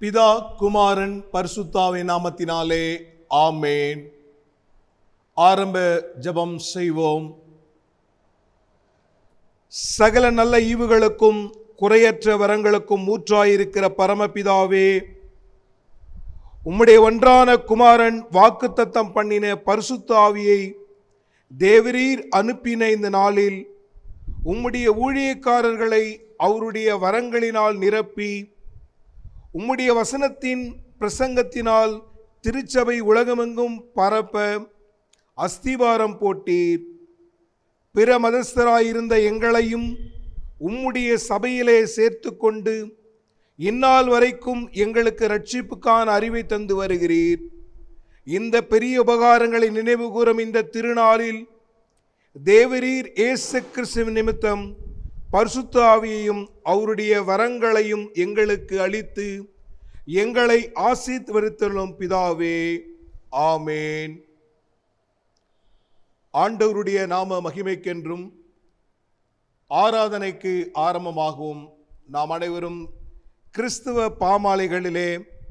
பிதா குமாரன் பரிசுத்தாவின் நாமத்தினாலே ஆமேன். ஆரம்ப ஜெபம் செய்வோம். சகல நல்ல ஈவுகளுக்கும் குறையற்ற வரங்களுக்கும் ஊற்றாயிருக்கிற பரமபிதாவே, உம்முடைய ஒன்றான குமாரன் வாக்குத்தத்தம் பண்ணின பரிசுத்த ஆவியை தேவரீர் அனுப்பின இந்த நாளில் உம்முடைய ஊழியக்காரர்களை அவருடைய வரங்களினால் நிரப்பி, உம்முடைய வசனத்தின் பிரசங்கத்தினால் திருச்சபை உலகமெங்கும் பரப்ப அஸ்திவாரம் போட்டீர். பிற மதஸ்தராயிருந்த எங்களையும் உம்முடைய சபையிலே சேர்த்து கொண்டு இந்நாள் வரைக்கும் எங்களுக்கு இரட்சிப்புக்கான அறிவை தந்து வருகிறீர். இந்த பெரிய உபகாரங்களை நினைவு கூறும் இந்த திருநாளில் தேவரீர் இயேசு கிறிஸ்துவின் நிமித்தம் பரிசுத்த ஆவியையும் அவருடைய வரங்களையும் எங்களுக்கு அளித்து எங்களை ஆசீர்வதித்தருளும் பிதாவே, ஆமேன். ஆண்டவருடைய நாம மகிமைக்கென்றும் ஆராதனைக்கு ஆரம்பமாகவும் நாம் அனைவரும் கிறிஸ்துவ பாமாலைகளிலே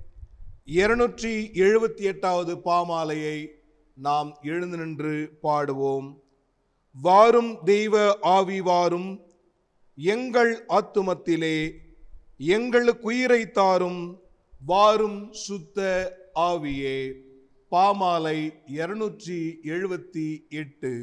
278வது பாமாலையை நாம் எழுந்து நின்று பாடுவோம். வாரும் தெய்வ ஆவி வாரும், எங்கள் ஆத்துமத்திலே எங்களுக்கு உயிரை தாரும், வாரும் சுத்த ஆவியே. பாமாலை 278.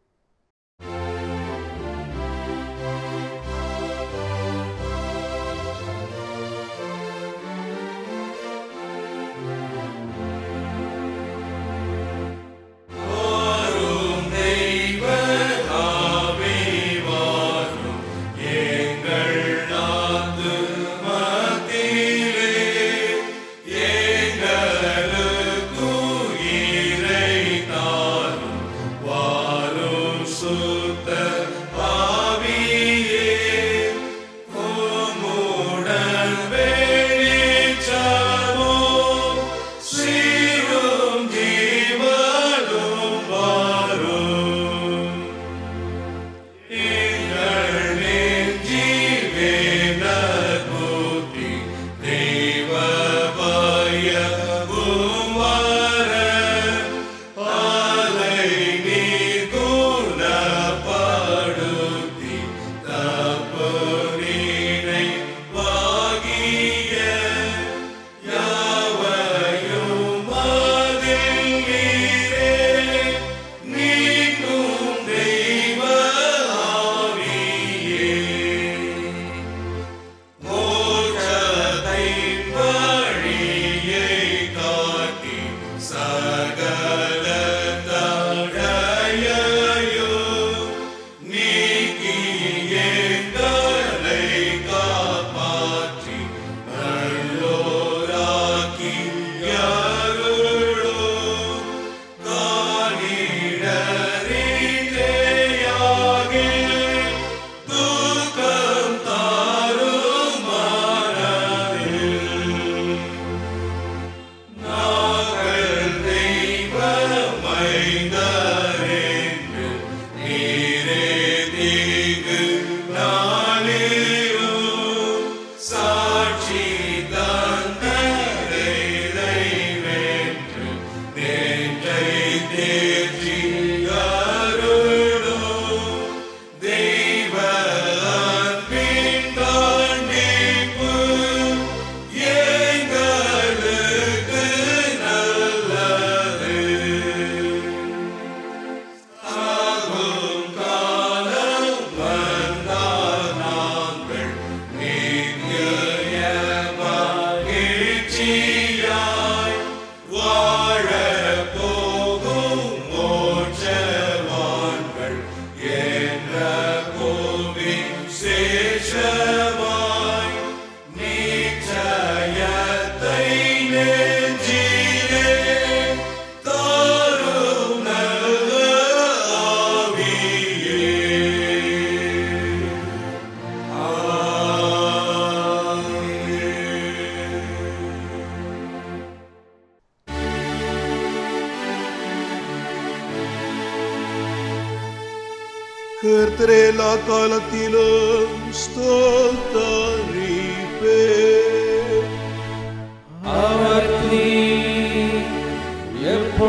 கர்த்தரே எல்லா காலத்திலும் ஸ்தோத்தரிப்பே.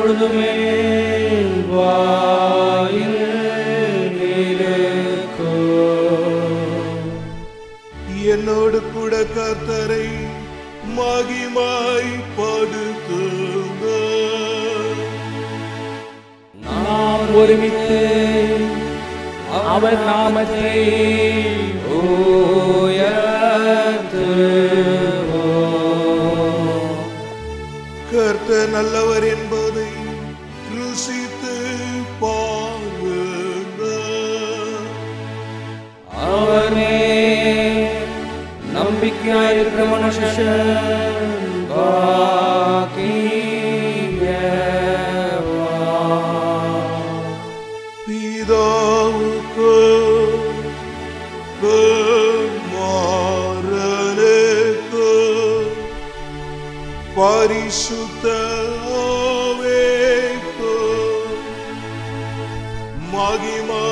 எப்பொழுதுமே வாயில் என்னோடு கூட கர்த்தரை மகிமாய் படுத்துங்க. நாம் ஒருமித்து அவர் நாமத்தை உயர்த்துவோம். கர்த்தர் நல்லவர் என்பதை ருசித்து பாருங்க. அவனே நம்பிக்கையாயிருக்கிற மனுஷன் பாக்கியவான். பிதாவுக்கு குமாரனுக்கு பரிசுத்த ஆவிக்கு மகிமை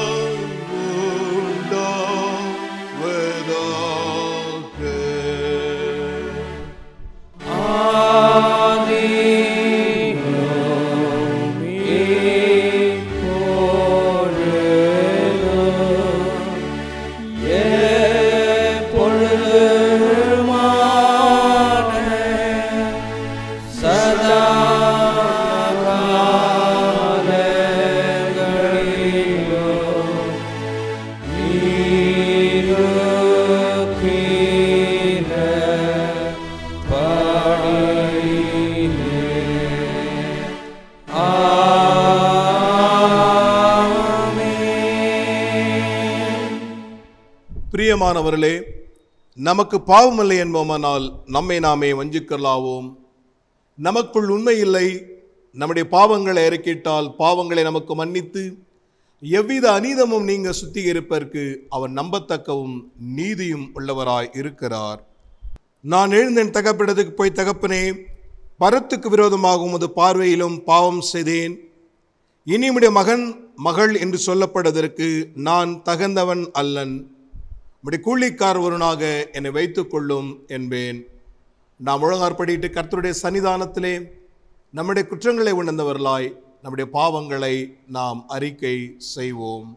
பிரியமானவர்களே, நமக்கு பாவமில்லை என்போமானால் நம்மை நாமே வஞ்சிக்கலாவோம். நமக்குள் உண்மை இல்லை. நம்முடைய பாவங்களை அறிக்கையிட்டால் பாவங்களை நமக்கு மன்னித்து எவ்வித அநீதமும் நீங்க சுத்திகரிப்பதற்கு அவர் நம்பத்தக்கவும் நீதியும் உள்ளவராய் இருக்கிறார். நான் எழுந்தேன் தகப்பிடத்துக்கு போய், தகப்பனே, பரத்துக்கு விரோதமாக உமது பார்வையிலும் பாவம் செய்தேன். இனி உம்முடைய மகன் மகள் என்று சொல்லப்படுவதற்கு நான் தகுந்தவன் அல்லன். உம்முடைய கூலிக்கார் ஒருவனாக என்னை வைத்துக் கொள்ளும் என்பேன். நாம் ஒழுங்காற்படிட்டு கர்த்தருடைய சன்னிதானத்திலே நம்முடைய குற்றங்களை உணர்ந்தவர்களாய் நம்முடைய பாவங்களை நாம் அறிக்கை செய்வோம்.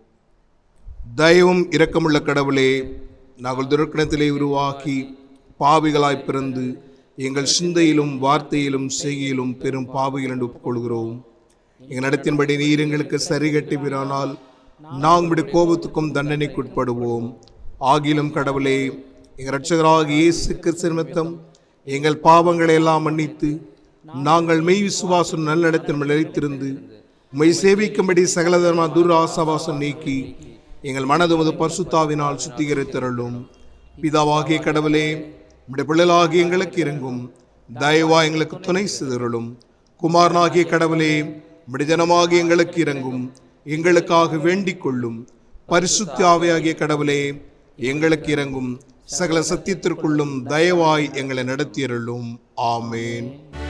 தயவும் இரக்கமுள்ள கடவுளே, நாங்கள் துர்க்கணத்திலே உருவாக்கி பாவிகளாய் பிறந்து எங்கள் சிந்தையிலும் வார்த்தையிலும் செய்கையிலும் பெரும் பாவிகள் என்று ஒப்புக்கொள்கிறோம். எங்கள் நடத்தின்படி நீர் எங்களுக்கு சரி கட்டுவீரானால் நாங்கள் கோபத்துக்கும் தண்டனைக்குட்படுவோம். ஆகிலும் கடவுளே, எங்கள் இரட்சகராகிய இயேசு கிறிஸ்து நிமித்தம் எங்கள் பாவங்களை எல்லாம் மன்னித்து நாங்கள் மெய் விசுவாசம் நல்லிடத்தில் நிலைத்திருந்து மெய் சேவிக்கும்படி சகலதர்மா துராசாவாசம் நீக்கி எங்கள் மனதுமது பரிசுத்தாவினால் சுத்திகரித்தருளும். பிதாவாகிய கடவுளே, நம்முடைய பிள்ளைகளாகிய எங்களுக்கு இறங்கும். தயவா எங்களுக்கு துணை செய்தருளும். குமாரனாகிய கடவுளே, நம்முடைய ஜனமாகிய எங்களுக்கு இறங்கும். எங்களுக்காக வேண்டிக் கொள்ளும். பரிசுத்த ஆவியாகிய கடவுளே, எங்களுக்கு இறங்கும். சகல சத்தியத்திற்குள்ளும் தயவாய் எங்களை நடத்தியருளும். ஆமேன்.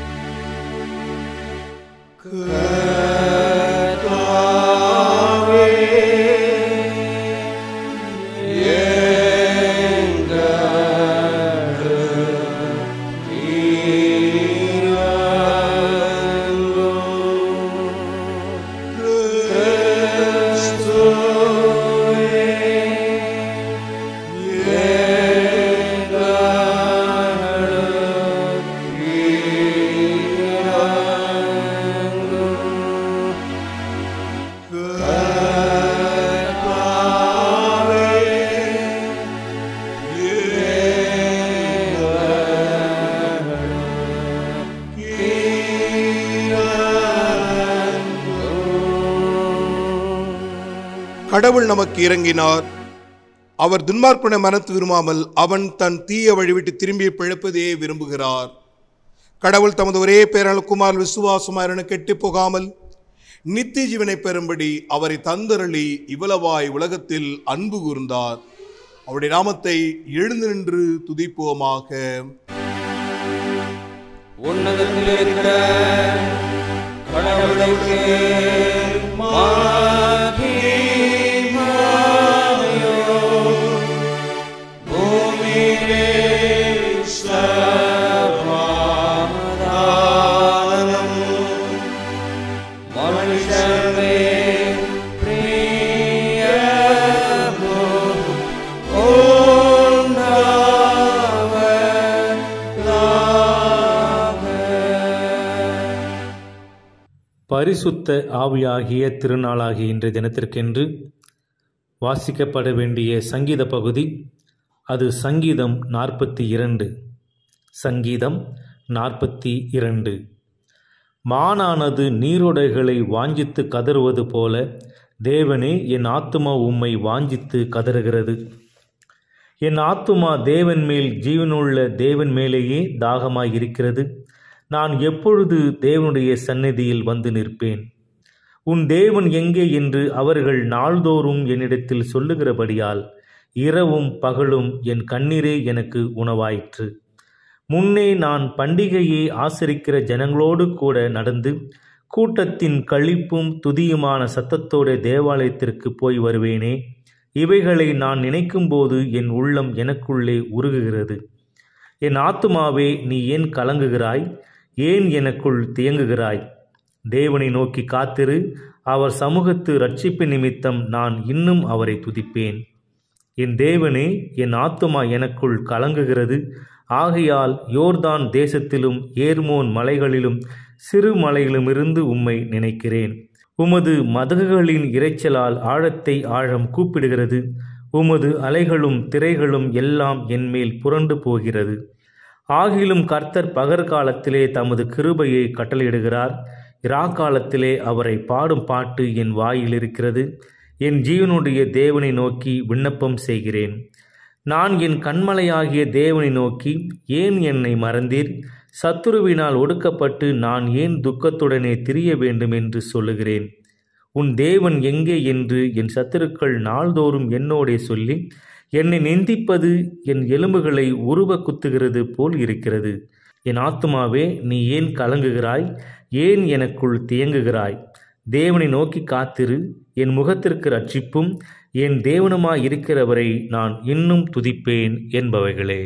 கடவுள் நமக்கு இறங்கினார். அவர் துன்மார்க்கனை மனத்து விரும்பாமல் அவன் தன் தீய வழிவிட்டு திரும்பி பிழைப்பதையே விரும்புகிறார். கடவுள் தமது ஒரே பேரான குமார் விசுவாசமாயிரனு கெட்டு போகாமல் நித்திய ஜீவனை பெறும்படி அவரை தந்தருளி இவ்வளவாய் உலகத்தில் அன்பு கூர்ந்தார். அவருடைய நாமத்தை எழுந்து நின்று துதிப்போமாக. உன்னதத்தில் இருக்கிற கடவுளுக்கு பரிசுத்த ஆவியாகிய திருநாளாகிய இன்றைய தினத்திற்கென்று வாசிக்கப்பட வேண்டிய சங்கீத பகுதி, அது சங்கீதம் 42. சங்கீதம் 42. மானானது நீரோடைகளை வாஞ்சித்து கதறுவது போல, தேவனே, என் ஆத்துமா உம்மை வாஞ்சித்து கதறுகிறது. என் ஆத்துமா தேவன் மேல், ஜீவனுள்ள தேவன் மேலேயே தாகமாயிருக்கிறது. நான் எப்பொழுது தேவனுடைய சந்நிதியில் வந்து நிற்பேன்? உன் தேவன் எங்கே என்று அவர்கள் நாள்தோறும் என்னிடத்தில் சொல்லுகிறபடியால் இரவும் பகலும் என் கண்ணீரே எனக்கு உணவாயிற்று. முன்னே நான் பண்டிகையை ஆசரிக்கிற ஜனங்களோடு கூட நடந்து கூட்டத்தின் களிப்பும் துதியுமான சத்தத்தோட தேவாலயத்திற்கு போய் வருவேனே. இவைகளை நான் நினைக்கும்போது என் உள்ளம் எனக்குள்ளே உருகுகிறது. என் ஆத்துமாவே, நீ ஏன் கலங்குகிறாய்? ஏன் எனக்குள் தியங்குகிறாய்? தேவனை நோக்கி காத்திரு. அவர் சமூகத்து இரட்சிப்பு நிமித்தம் நான் இன்னும் அவரை துதிப்பேன். என் தேவனே, என் ஆத்துமா எனக்குள் கலங்குகிறது. ஆகையால் யோர்தான் தேசத்திலும் ஏர்மோன் மலைகளிலும் சிறு மலையிலுமிருந்து உம்மை நினைக்கிறேன். உமது மதகுகளின் இரைச்சலால் ஆழத்தை ஆழம் கூப்பிடுகிறது. உமது அலைகளும் திரைகளும் எல்லாம் என்மேல் புரண்டு போகிறது. ஆகிலும் கர்த்தர் பகற்காலத்திலே தமது கிருபையை கட்டளையிடுகிறார். இராக்காலத்திலே அவரை பாடும் பாட்டு என் வாயில் இருக்கிறது. என் ஜீவனுடைய தேவனை நோக்கி விண்ணப்பம் செய்கிறேன். நான் என் கண்மலையாகிய தேவனை நோக்கி, ஏன் என்னை மறந்தீர்? சத்துருவினால் ஒடுக்கப்பட்டு நான் ஏன் துக்கத்துடனே திரிய வேண்டும் என்று சொல்லுகிறேன். உன் தேவன் எங்கே என்று என் சத்துருக்கள் நாள்தோறும் என்னோடே சொல்லி, என்னை நிந்திப்பது என் எலும்புகளை உருவ குத்துகிறது போல் இருக்கிறது. என் ஆத்துமாவே, நீ ஏன் கலங்குகிறாய்? ஏன் எனக்குள் தியங்குகிறாய்? தேவனை நோக்கி காத்திரு. என் முகத்திற்கு இரட்சிப்பும் என் தேவனுமாய் இருக்கிறவரை நான் இன்னும் துதிப்பேன் என்பவைகளே.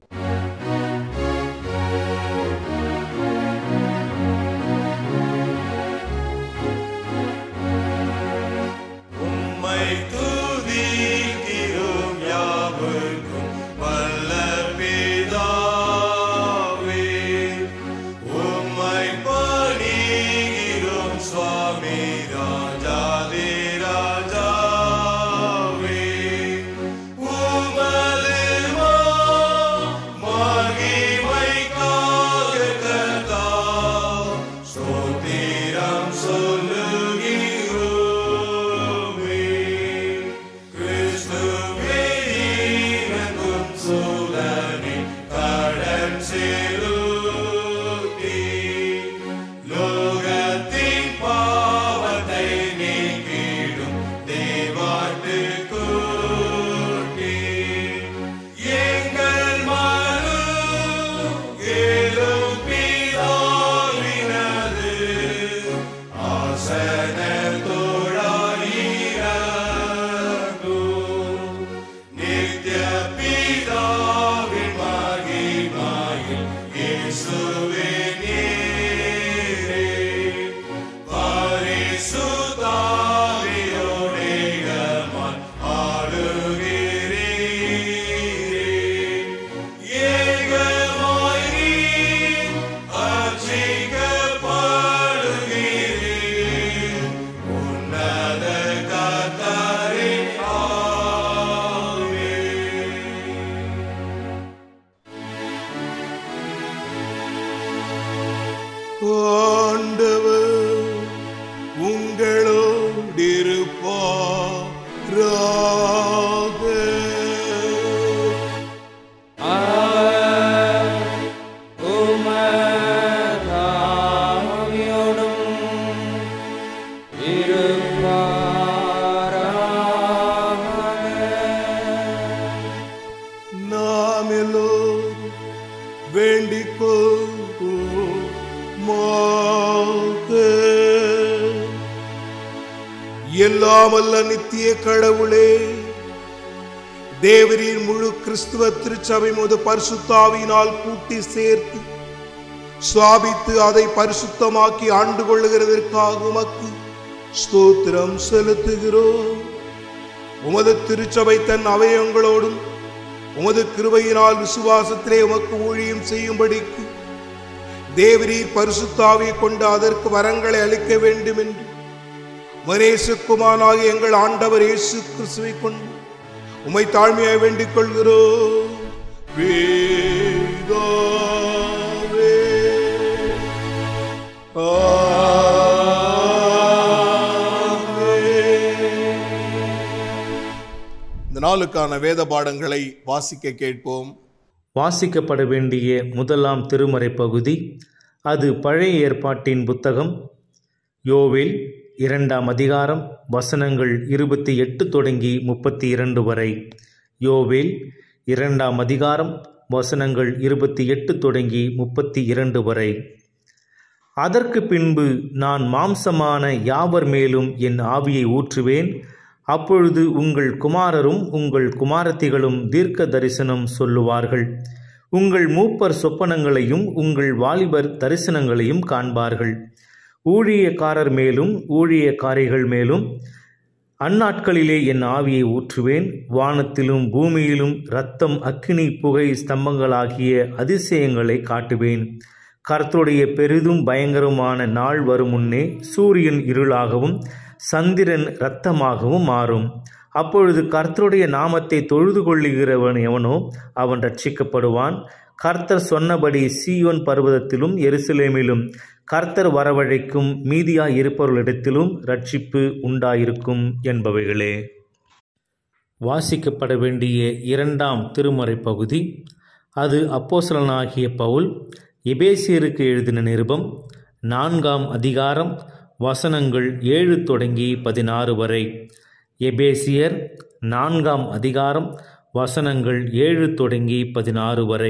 ஆண்டவர் உங்களோடிருப்பாராக. நாம் எல்லோரும் வேண்டிக் எல்லாம் வல்ல நித்திய கடவுளே, தேவரின் முழு கிறிஸ்துவ திருச்சபை முது பரிசுத்தாவியினால் கூட்டி சேர்த்து ஸ்தாபித்து அதை பரிசுத்தமாக்கி ஆண்டு கொள்ளுகிறதற்காக உமக்கு ஸ்தோத்திரம் செலுத்துகிறோம். உமது திருச்சபை தன் அவயவங்களோடும் உமது கிருபையினால் விசுவாசத்திலே உமக்கு ஊழியம் செய்யும்படிக்கு தேவரீர் பரிசுத்தாவியை கொண்டு அதற்கு வரங்களை அளிக்க வேண்டும் என்று மனேசுக்குமானாகிய எங்கள் ஆண்டவர் இயேசு கிறிஸ்துவை கொண்டு உம்மை தாழ்மையாய் வேண்டிக் கொள்கிறோம். பிதாவே. இந்த நாளுக்கான வேத பாடங்களை வாசிக்க கேட்போம். வாசிக்கப்பட வேண்டிய முதலாம் திருமறை பகுதி அது பழைய ஏற்பாட்டின் புத்தகம் யோவேல் 2ஆம் அதிகாரம் வசனங்கள் 28 தொடங்கி 32 வரை. யோவேல் 2ஆம் அதிகாரம் வசனங்கள் 28 தொடங்கி 32 வரை. அதற்கு பின்பு நான் மாம்சமான யாவர் மேலும் என் ஆவியை ஊற்றுவேன். அப்பொழுது உங்கள் குமாரரும் உங்கள் குமாரத்திகளும் தீர்க்க தரிசனம் சொல்லுவார்கள். உங்கள் மூப்பர் சொப்பனங்களையும் உங்கள் வாலிபர் தரிசனங்களையும் காண்பார்கள். ஊழியக்காரர் மேலும் ஊழியக்காரிகள் மேலும் அந்நாட்களிலே என் ஆவியை ஊற்றுவேன். வானத்திலும் பூமியிலும் இரத்தம், அக்கினி, புகை ஸ்தம்பங்களாகிய அதிசயங்களை காட்டுவேன். கர்த்தருடைய பெரிதும் பயங்கரமான நாள் வரும் முன்னே சூரியன் இருளாகவும் சந்திரன் இரத்தமாகவும் மாறும். அப்பொழுது கர்த்தருடைய நாமத்தை தொழுது கொள்ளுகிறவன் எவனோ அவன் ரட்சிக்கப்படுவான். கர்த்தர் சொன்னபடி சீயோன் பர்வதத்திலும் எருசலேமிலும் கர்த்தர் வரவழைக்கும் மீதியாய் இருப்பவர்களிடத்திலும் ரட்சிப்பு உண்டாயிருக்கும் என்பவைகளே. வாசிக்கப்பட வேண்டிய 2ஆம் திருமறை பகுதி அது அப்போஸ்தலனாகிய பவுல் எபேசியருக்கு எழுதின நிருபம் 4ஆம் அதிகாரம் வசனங்கள் 7 தொடங்கி 16 வரை. எபேசியர் 4ஆம் அதிகாரம் வசனங்கள் 7 தொடங்கி 16 வரை.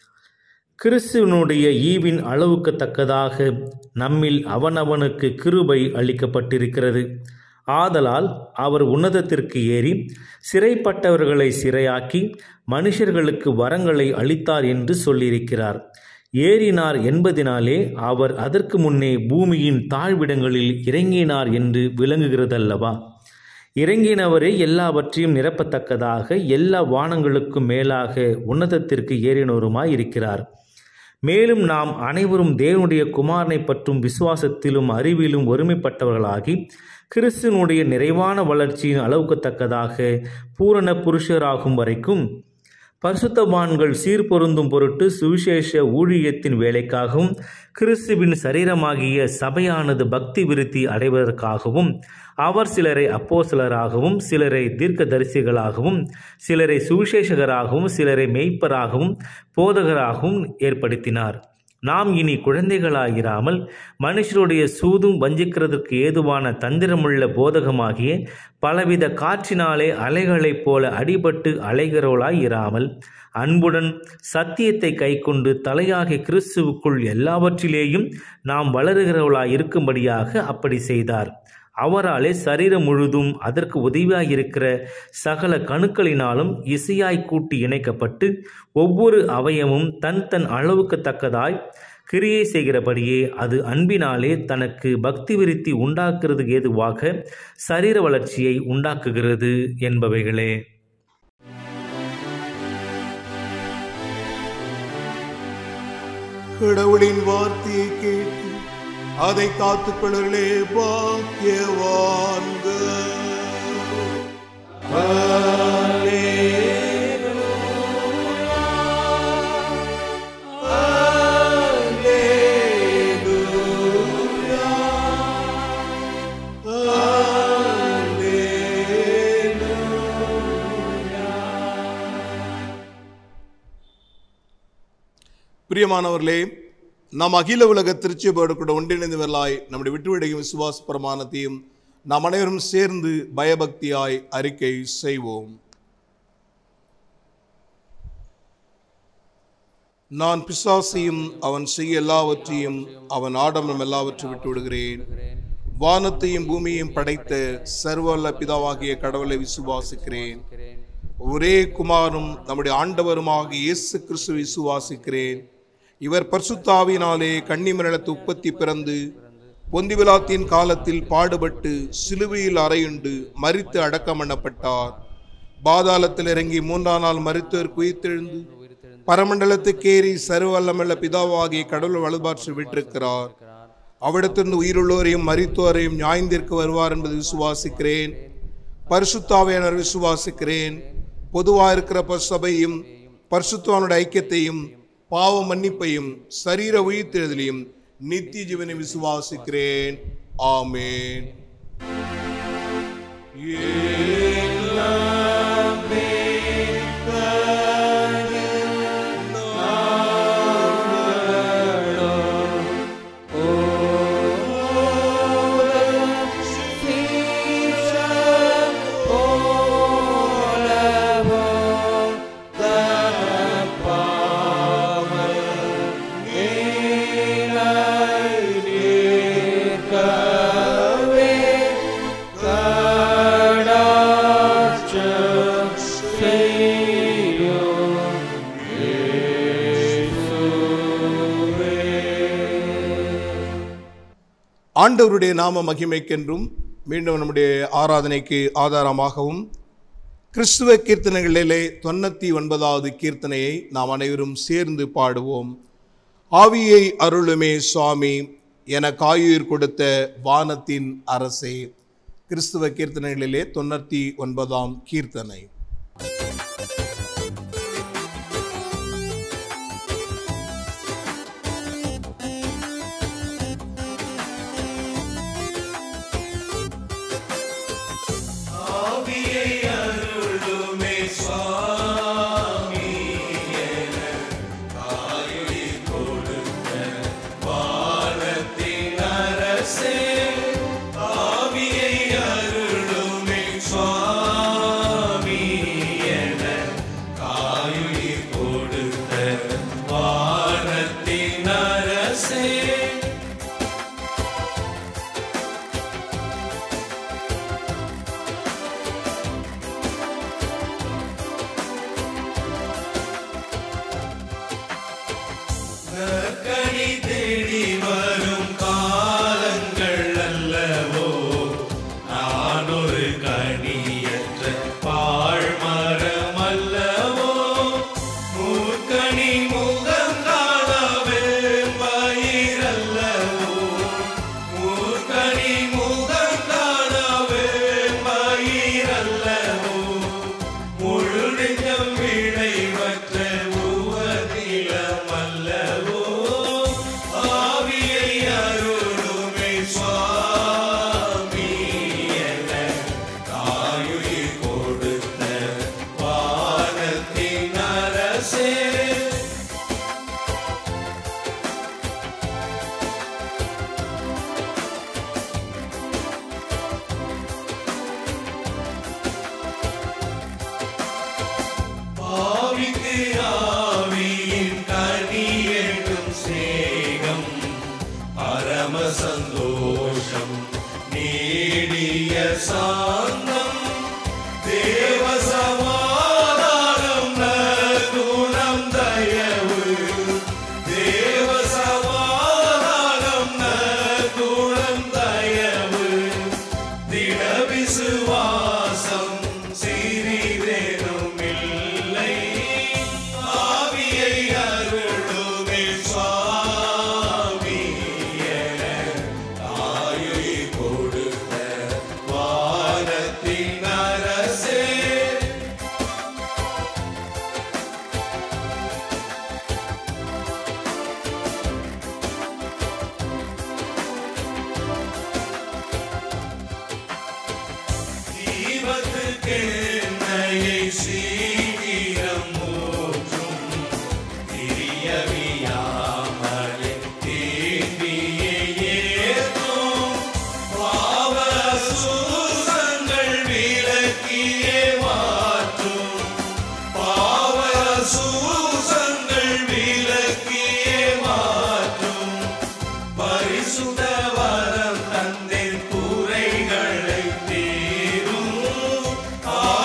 கிறிஸ்துவனுடைய ஈவின் அளவுக்கு தக்கதாக நம்மில் அவனவனுக்கு கிருபை அளிக்கப்பட்டிருக்கிறது. ஆதலால் அவர் உன்னதத்திற்கு ஏறி சிறைப்பட்டவர்களை சிறையாக்கி மனுஷர்களுக்கு வரங்களை அளித்தார் என்று சொல்லியிருக்கிறார். ஏறினார் என்பதினாலே அவர் அதற்கு முன்னே பூமியின் தாழ்விடங்களில் இறங்கினார் என்று விளங்குகிறதல்லவா? இறங்கினவரே எல்லாவற்றையும் நிரப்பத்தக்கதாக எல்லா வானங்களுக்கும் மேலாக உன்னதத்திற்கு ஏறினோருமாய் இருக்கிறார். மேலும் நாம் அனைவரும் தேவனுடைய குமாரனை பற்றும் விசுவாசத்திலும் அறிவிலும் ஒருமைப்பட்டவர்களாகி கிறிஸ்துவனுடைய நிறைவான வளர்ச்சியின் அளவுக்கு தக்கதாக பூரண புருஷராகும் வரைக்கும் பரிசுத்தவான்கள் சீர்பொருந்தும் பொருட்டு சுவிசேஷ ஊழியத்தின் வேலைக்காகவும் கிறிஸ்துவின் சரீரமாகிய சபையானது பக்தி விருத்தி அடைவதற்காகவும் அவர் சிலரை அப்போஸ்தலராகவும் சிலரை தீர்க்கதரிசிகளாகவும் சிலரை சுவிசேஷகராகவும் சிலரை மேய்ப்பராகவும் போதகராகவும் ஏற்படுத்தினார். நாம் இனி குழந்தைகளாயிராமல் மனுஷருடைய சூதும் வஞ்சிக்கிறதற்கு ஏதுவான தந்திரமுள்ள போதகமாகிய பலவித காற்றினாலே அலைகளைப் போல அடிபட்டு அலைகிறவளாய் இராமல் அன்புடன் சத்தியத்தை கைக்கொண்டு தலையாகிய கிறிஸ்துவுக்குள் எல்லாவற்றிலேயும் நாம் வளருகிறவளாய் இருக்கும்படியாக அப்படி செய்தார். அவராலே சரீரம் முழுதும் அதற்கு உதவியாயிருக்கிற சகல கணுக்களினாலும் இசையாய் கூட்டி இணைக்கப்பட்டு ஒவ்வொரு அவயமும் தன் தன் அளவுக்கு தக்கதாய் கிரியை செய்கிறபடியே அது அன்பினாலே தனக்கு பக்தி விருத்தி உண்டாக்குறது ஏதுவாக சரீர வளர்ச்சியை உண்டாக்குகிறது என்பவைகளே. கடவுளின் வார்த்தையை கேட்டு அதை காத்துக்கொள்ளலே பாக்கியவான்கள். பிரியமானவர்களே, நாம் அகில உலக திருச்சபையோடு கூட ஒன்றிணைந்தவர்களாய் நம்முடைய விட்டுவிடையும் விசுவாச பிரமாணத்தையும் நாம் அனைவரும் சேர்ந்து பயபக்தியாய் அறிக்கை செய்வோம். நான் பிசாசையும் அவன் செய்ய எல்லாவற்றையும் அவன் ஆடம்பரம் எல்லாவற்றையும் விட்டு விடுகிறேன். வானத்தையும் பூமியையும் படைத்த சர்வவல்ல பிதாவாகிய கடவுளை விசுவாசிக்கிறேன். ஒரே குமாரனும் நம்முடைய ஆண்டவருமாகிய இயேசு கிறிஸ்துவை விசுவாசிக்கிறேன். இவர் பரிசுத்த ஆவியினாலே கன்னிமரிடத்து உற்பத்தி பிறந்து பொந்தி பிலாத்தின் காலத்தில் பாடுபட்டு சிலுவையில் அறையுண்டு மரித்து அடக்கம் பண்ணப்பட்டார். பாதாளத்தில் இறங்கி 3ஆம் நாள் மரித்தோர் உயிர்த்தெழுந்து பரமண்டலத்துக்கேறி சர்வவல்லமையுள்ள பிதாவாகிய கடவுள் வலுபாற்று விட்டிருக்கிறார். அவிடத்திலிருந்து உயிருள்ளோரையும் மரித்தோரையும் நியாயந்திருக்க வருவார் என்பது விசுவாசிக்கிறேன். பரிசுத்த ஆவியானவரை விசுவாசிக்கிறேன். பொதுவாக இருக்கிற சபையும் பரிசுத்தவானுடைய ஐக்கியத்தையும் பாவ மன்னிப்பையும் சரீர உயிர்த்தெழுதலையும் நித்திய ஜீவனை விசுவாசிக்கிறேன். ஆமென். ஆண்டவருடைய நாம மகிமைக்கென்றும் மீண்டும் நம்முடைய ஆராதனைக்கு ஆதாரமாகவும் கிறிஸ்துவ கீர்த்தனைகளிலே 99வது கீர்த்தனையை நாம் அனைவரும் சேர்ந்து பாடுவோம். ஆவியை அருளுமே சுவாமி என காயுயிர் கொடுத்த வானத்தின் அரசே. கிறிஸ்துவ கீர்த்தனைகளிலே 99ஆம் கீர்த்தனை. பரிசுத்த வரம் தந்தேன் குறைகளை தீரும்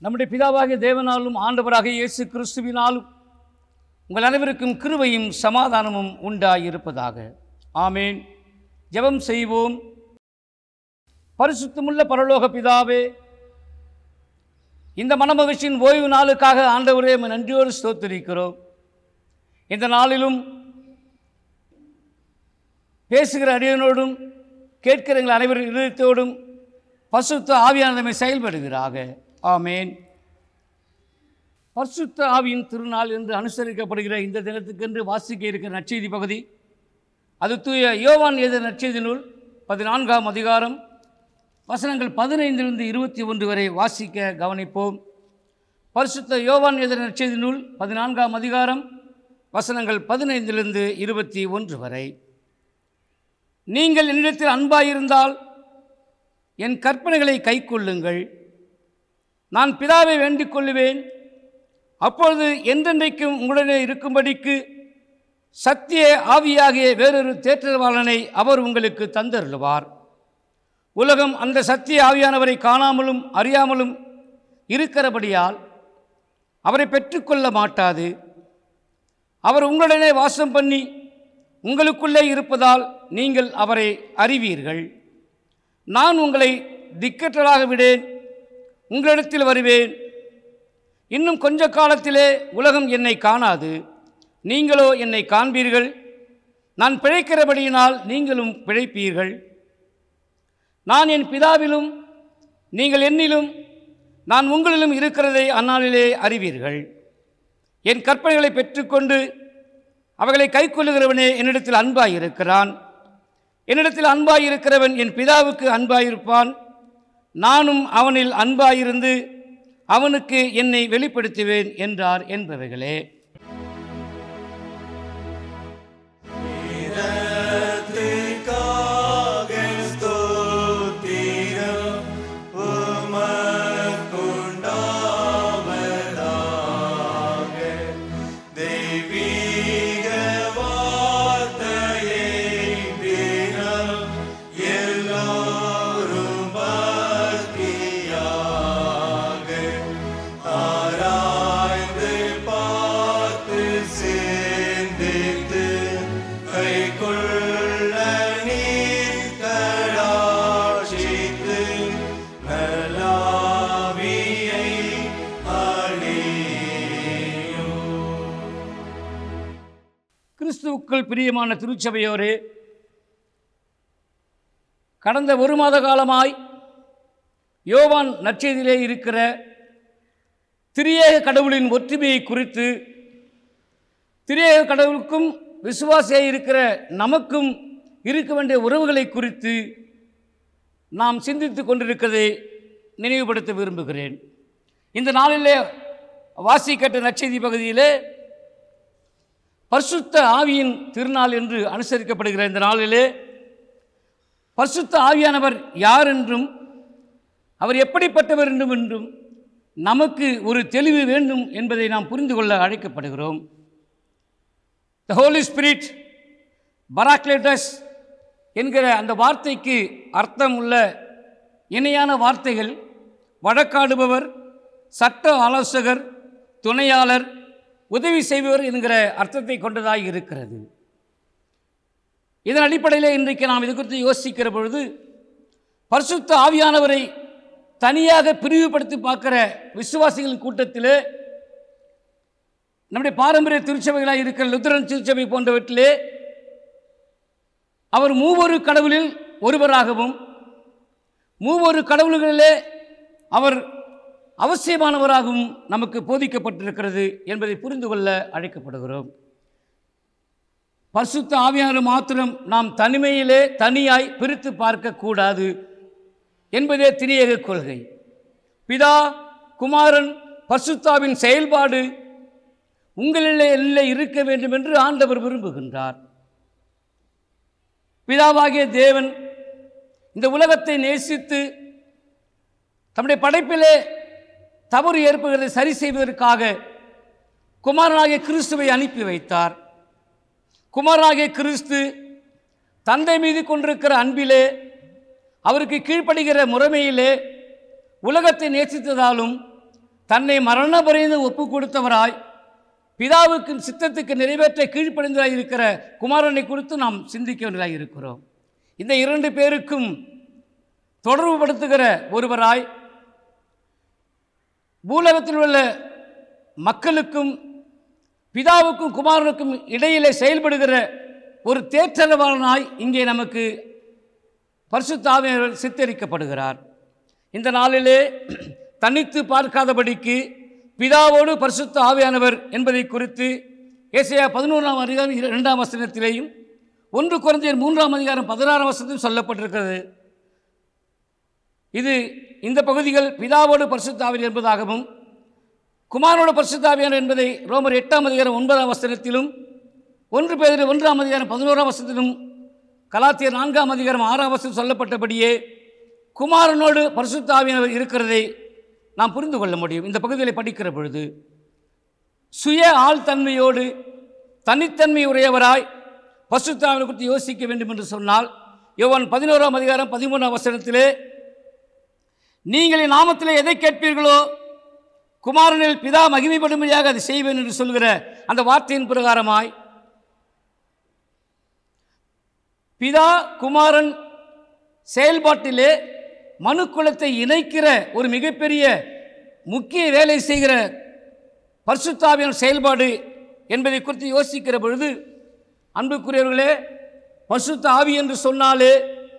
நம்முடைய பிதாவாகிய தேவனாலும் ஆண்டவராகிய இயேசு கிறிஸ்துவினாலும் உங்கள் அனைவருக்கும் கிருபையும் சமாதானமும் உண்டாயிருப்பதாக. ஆமேன். ஜெபம் செய்வோம். பரிசுத்தமுள்ள பரலோக பிதாவே, இந்த மனமகிழ்ச்சியின் ஓய்வு நாளுக்காக ஆண்டவரே நன்றியோடு ஸ்தோத்திரிக்கிறோம். இந்த நாளிலும் பேசுகிற அடியனோடும் கேட்கிற எங்கள் அனைவரின் இதயத்தோடும் பரிசுத்த ஆவியானவரை செயல்படுகிறாக. ஆமேன். பரிசுத்த ஆவியின் திருநாள் என்று அனுசரிக்கப்படுகிற இந்த தினத்துக்கென்று வாசிக்க இருக்கிற நற்செய்தி பகுதி, அது தூய யோவான் எழுதிய நற்செய்தி நூல் 14ஆம் அதிகாரம் வசனங்கள் 15 - 21 வரை வாசிக்க கவனிப்போம். பரிசுத்த யோவான் எழுதிய நற்செய்தி நூல் 14ஆம் அதிகாரம் வசனங்கள் 15 - 21 வரை. நீங்கள் என்னிடத்தில் அன்பாயிருந்தால் என் கற்பனைகளை கைக்கொள்ளுங்கள். நான் பிதாவை வேண்டிக் கொள்ளுவேன், அப்பொழுது என்றென்றைக்கும் உங்களுடனே இருக்கும்படிக்கு சத்திய ஆவியாகிய வேறொரு தேற்றவாளனை அவர் உங்களுக்கு தந்தருளுவார். உலகம் அந்த சத்திய ஆவியானவரை காணாமலும் அறியாமலும் இருக்கிறபடியால் அவரை பெற்றுக்கொள்ள மாட்டாது. அவர் உங்களுடனே வாசம் பண்ணி உங்களுக்குள்ளே இருப்பதால் நீங்கள் அவரை அறிவீர்கள். நான் உங்களை திக்கற்றலாக விடேன், உங்களிடத்தில் வருவேன். இன்னும் கொஞ்ச காலத்திலே உலகம் என்னை காணாது, நீங்களோ என்னை காண்பீர்கள். நான் பிழைக்கிறபடியினால் நீங்களும் பிழைப்பீர்கள். நான் என் பிதாவிலும் நீங்கள் என்னிலும் நான் உங்களிலும் இருக்கிறதை அந்நாளிலே அறிவீர்கள். என் கற்பனைகளை பெற்றுக்கொண்டு அவைகளை கைக்கொள்ளுகிறவனே என்னிடத்தில் அன்பாயிருக்கிறான். என்னிடத்தில் அன்பாயிருக்கிறவன் என் பிதாவுக்கு அன்பாயிருப்பான். நானும் அவனில் அன்பாயிருந்து அவனுக்கு என்னை வெளிப்படுத்துவேன் என்றார் என்பவைகளே. கிறிஸ்துவுக்குள் பிரியமான திருச்சபையோரே, கடந்த 1 மாத காலமாய் யோவான் நற்செய்தியிலே இருக்கிற திரியேக கடவுளின் ஒற்றுமையை குறித்து, திரியேக கடவுளுக்கும் விசுவாசியாக இருக்கிற நமக்கும் இருக்க வேண்டிய உறவுகளை குறித்து நாம் சிந்தித்து கொண்டிருக்கிறதை நினைவுபடுத்த விரும்புகிறேன். இந்த நாளிலே வாசிக்கட்ட நற்செய்தி பகுதியிலே பரிசுத்த ஆவியின் திருநாள் என்று அனுசரிக்கப்படுகிற இந்த நாளிலே பரிசுத்த ஆவியானவர் யார் என்றும் அவர் எப்படிப்பட்டவர் என்றும் நமக்கு ஒரு தெளிவு வேண்டும் என்பதை நாம் புரிந்து கொள்ள அழைக்கப்படுகிறோம். த ஹோலி ஸ்பிரிட் பராக்லேட்டஸ் என்கிற அந்த வார்த்தைக்கு அர்த்தம் உள்ள இணையான வார்த்தைகள் வழக்காடுபவர், சட்ட ஆலோசகர், துணையாளர், உதவி செய்பவர் என்கிற அர்த்தத்தை கொண்டதாக இருக்கிறது. இதன் அடிப்படையில் இன்றைக்கு நாம் இது குறித்து யோசிக்கிற பொழுது, பரிசுத்த ஆவியானவரை தனியாக பிரிவுபடுத்தி பார்க்கிற விசுவாசிகளின் கூட்டத்திலே நம்முடைய பாரம்பரிய திருச்சபைகளாக இருக்கிற லுத்தரன் திருச்சபை போன்றவற்றிலே அவர் மூவொரு கடவுளில் ஒருவராகவும் மூவொரு கடவுள்களிலே அவர் அவசியமானவராகவும் நமக்கு போதிக்கப்பட்டிருக்கிறது என்பதை புரிந்து கொள்ள அழைக்கப்படுகிறோம். பரிசுத்த ஆவியானவர் மாத்திரம் நாம் தனிமையிலே தனியாய் பிரித்து பார்க்கக்கூடாது என்பதே திரியேக கொள்கை. பிதா, குமாரன், பரிசுத்தாவின் செயல்பாடு உங்களிலே இருக்க வேண்டும் என்று ஆண்டவர் விரும்புகின்றார். பிதாவாகிய தேவன் இந்த உலகத்தை நேசித்து தம்முடைய படைப்பிலே தவறு ஏற்படுவதை சரி செய்வதற்காக குமாரனாகிய கிறிஸ்துவை அனுப்பி வைத்தார். குமாரனாகிய கிறிஸ்து தந்தை மீது கொண்டிருக்கிற அன்பிலே, அவருக்கு கீழ்ப்படுகிற முறைமையிலே உலகத்தை நேசித்ததாலும் தன்னை மரண பரியந்தம் ஒப்பு கொடுத்தவராய் பிதாவுக்கு சித்தத்துக்கு நிறைவேற்ற கீழ்ப்படிந்தவராய் இருக்கிற குமாரனை குறித்து நாம் சிந்திக்க வேண்டியதாக இருக்கிறோம். இந்த இரண்டு பேருக்கும் தொடர்பு படுத்துகிற ஒருவராய் பூலகத்தில் உள்ள மக்களுக்கும் பிதாவுக்கும் குமாரனுக்கும் இடையிலே செயல்படுகிற ஒரு தேற்றரவாளனாய் இங்கே நமக்கு பரிசுத்த ஆவியானவர் சித்தரிக்கப்படுகிறார். இந்த நாளிலே தனித்து பார்க்காதபடிக்கு பிதாவோடு பரிசுத்த ஆவியானவர் என்பதை குறித்து ஏசாயா 11ஆம் அதிகாரம் 2ஆம் வசனத்திலேயும் 1 கொரிந்தியர் 3ஆம் அதிகாரம் 16ஆம் வசனத்திலும் சொல்லப்பட்டிருக்கிறது. இந்த பகுதிகள் பிதாவோடு பரிசுத்த ஆவியானவர் என்பதாகவும் குமாரனோடு பரிசுத்த ஆவியானவர் என்பதை ரோமர் 8ஆம் அதிகாரம் 9ஆம் வசனத்திலும் 1 பேதுரு 1ஆம் அதிகாரம் 11ஆம் வசனத்திலும் கலாத்தியர் 4ஆம் அதிகாரம் 6ஆம் வசனம் சொல்லப்பட்டபடியே குமாரனோடு பரிசுத்த ஆவியானவர் இருக்கிறதை நாம் புரிந்து கொள்ள முடியும். இந்த பகுதிகளை படிக்கிற பொழுது சுய ஆழ்தன்மையோடு தனித்தன்மை உடையவராய் பரிசுத்த ஆவியானவரை குறித்து யோசிக்க வேண்டும் என்று சொன்னால் யோவான் 11ஆம் அதிகாரம் 13ஆம் வசனத்திலே நீங்கள் என் நாமத்திலே எதை கேட்பீர்களோ குமாரனில் பிதா மகிமைப்படும்படியாக அதை செய்வேன் என்று சொல்கிற அந்த வார்த்தையின் பிரகாரமாய் பிதா குமாரன் செயல்பாட்டிலே மனுக்குலத்தை இணைக்கிற ஒரு மிகப்பெரிய முக்கிய வேலை செய்கிற பரிசுத்த ஆவியானவர் செயல்பாடு என்பதை குறித்து யோசிக்கிற பொழுது அன்புக்குரியவர்களே, பரிசுத்த ஆவி என்று சொன்னாலே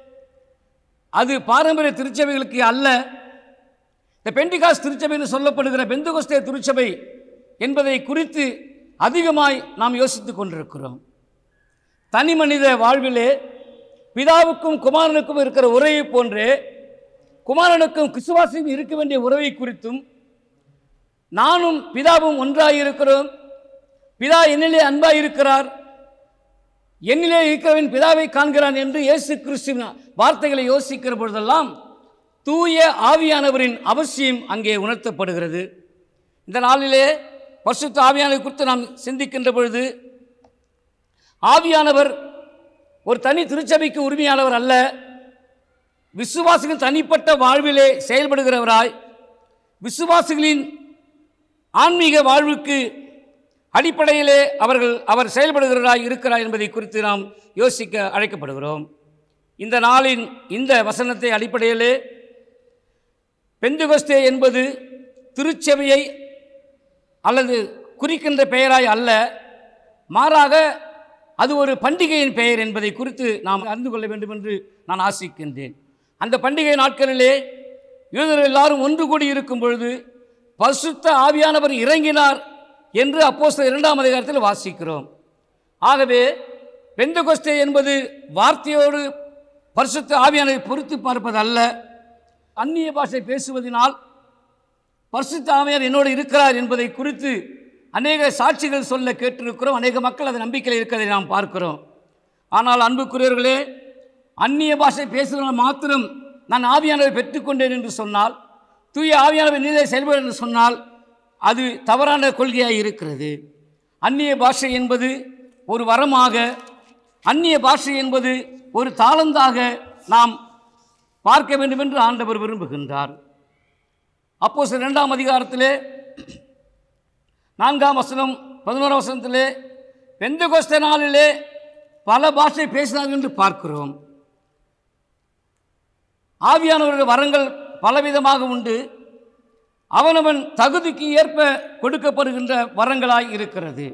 அது பாரம்பரிய திருச்சபைகளுக்கு அல்ல. இந்த பெண்டிகாஸ் திருச்சபை என்று சொல்லப்படுகிற பெந்தகோஸ்தே திருச்சபை என்பதை குறித்து அதிகமாய் நாம் யோசித்துக் கொண்டிருக்கிறோம். தனி மனித வாழ்விலே பிதாவுக்கும் குமாரனுக்கும் இருக்கிற உறவை போன்றே குமாரனுக்கும் விசுவாசிக்கும் இருக்க வேண்டிய உறவை குறித்தும் நானும் பிதாவும் ஒன்றாயிருக்கிறோம், பிதா என்னிலே அன்பாயிருக்கிறார், என்னிலே இருக்கிறவன் பிதாவை காண்கிறான் என்று இயேசு கிறிஸ்துவின் வார்த்தைகளை யோசிக்கிற பொழுதெல்லாம் தூய ஆவியானவரின் அவசியம் அங்கே உணர்த்தப்படுகிறது. இந்த நாளிலே பரிசுத்த ஆவியானவர் குறித்து நாம் சிந்திக்கின்ற பொழுது ஆவியானவர் ஒரு தனி திருச்சபைக்கு உரிமையானவர் அல்ல, விசுவாசிகள் தனிப்பட்ட வாழ்விலே செயல்படுகிறவராய் விசுவாசிகளின் ஆன்மீக வாழ்வுக்கு அடிப்படையிலே அவர் செயல்படுகிறவராய் இருக்கிறார் என்பதை குறித்து நாம் யோசிக்க அழைக்கப்படுகிறோம். இந்த நாளின் இந்த வசனத்தை அடிப்படையிலே பெந்தகோஸ்தே என்பது திருச்சபையை அல்லது குறிக்கின்ற பெயராய் அல்ல, மாறாக அது ஒரு பண்டிகையின் பெயர் என்பதை குறித்து நாம் அறிந்து கொள்ள வேண்டும் என்று நான் ஆசிக்கின்றேன். அந்த பண்டிகை நாட்களிலே யூதர்கள் எல்லாரும் ஒன்று கூடி இருக்கும் பொழுது பரிசுத்த ஆவியானவர் இறங்கினார் என்று அப்போஸ்தலர் 2ஆம் அதிகாரத்தில் வாசிக்கிறோம். ஆகவே பெந்தகோஸ்தே என்பது வார்த்தையோடு பரிசுத்த ஆவியானவரை பொறுத்து பார்ப்பது அல்ல. அந்நிய பாஷை பேசுவதனால் பரிசுத்த ஆவியானவர் என்னோடு இருக்கிறார் என்பதை குறித்து அநேக சாட்சிகள் சொல்ல கேட்டிருக்கிறோம். அநேக மக்கள் அது நம்பிக்கையில் இருக்கிறதை நாம் பார்க்கிறோம். ஆனால் அன்புக்குரியவர்களே, அந்நிய பாஷை பேசுவதனால் மாத்திரம் நான் ஆவியானவரை பெற்றுக்கொண்டேன் என்று சொன்னால், தூய ஆவியானவர் நீரை செயல்படும் என்று சொன்னால் அது தவறான கொள்கையாக இருக்கிறது. அந்நிய பாஷை என்பது ஒரு வரமாக, அந்நிய பாஷை என்பது ஒரு தாளந்தாக நாம் பார்க்க வேண்டும் என்று ஆண்டவர் விரும்புகின்றார். அப்போஸ்தலர் 2ஆம் அதிகாரத்திலே 4ஆம் வசனம் 11ஆம் வசனத்திலே பெந்தகோஸ்தே நாளிலே பல பாஷை பேசினார்கள் என்று பார்க்கிறோம். ஆவியானவருடைய வரங்கள் பலவிதமாக உண்டு, அவனவன் தகுதிக்கு ஏற்ப கொடுக்கப்படுகின்ற வரங்களாய் இருக்கிறது.